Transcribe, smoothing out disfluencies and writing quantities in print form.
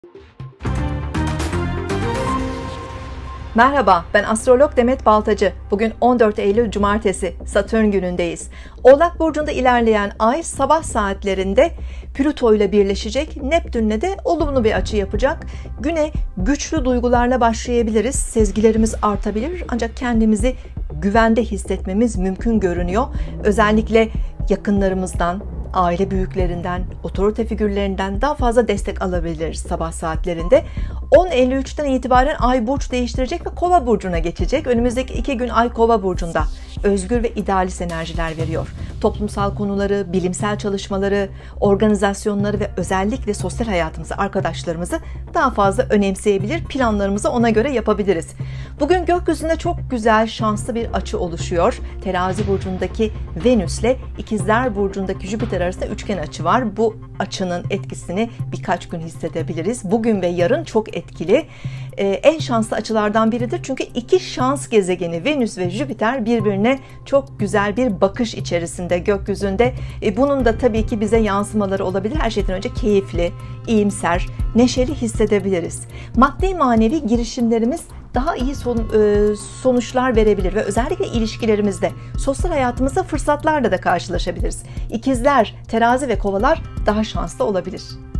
Merhaba, ben astrolog Demet Baltacı. Bugün 14 Eylül Cumartesi, Satürn günündeyiz. Oğlak Burcu'nda ilerleyen ay sabah saatlerinde Plüto ile birleşecek, Neptün'le de olumlu bir açı yapacak. Güne güçlü duygularla başlayabiliriz, sezgilerimiz artabilir ancak kendimizi güvende hissetmemiz mümkün görünüyor. Özellikle yakınlarımızdan, aile büyüklerinden, otorite figürlerinden daha fazla destek alabiliriz sabah saatlerinde. 10.53'ten itibaren ay burç değiştirecek ve Kova burcuna geçecek. Önümüzdeki 2 gün ay Kova burcunda özgür ve idealist enerjiler veriyor. Toplumsal konuları, bilimsel çalışmaları, organizasyonları ve özellikle sosyal hayatımızı, arkadaşlarımızı daha fazla önemseyebilir, planlarımızı ona göre yapabiliriz. Bugün gökyüzünde çok güzel, şanslı bir açı oluşuyor. Terazi burcundaki Venüs ile İkizler burcundaki Jüpiter arasında üçgen açı var. Bu açının etkisini birkaç gün hissedebiliriz. Bugün ve yarın çok etkili. En şanslı açılardan biridir. Çünkü iki şans gezegeni Venüs ve Jüpiter birbirine çok güzel bir bakış içerisinde gökyüzünde. Bunun da tabii ki bize yansımaları olabilir. Her şeyden önce keyifli, iyimser, neşeli hissedebiliriz. Maddi manevi girişimlerimiz daha iyi sonuçlar verebilir ve özellikle ilişkilerimizde, sosyal hayatımızda fırsatlarla da karşılaşabiliriz. İkizler, Terazi ve Kovalar daha şanslı olabilir.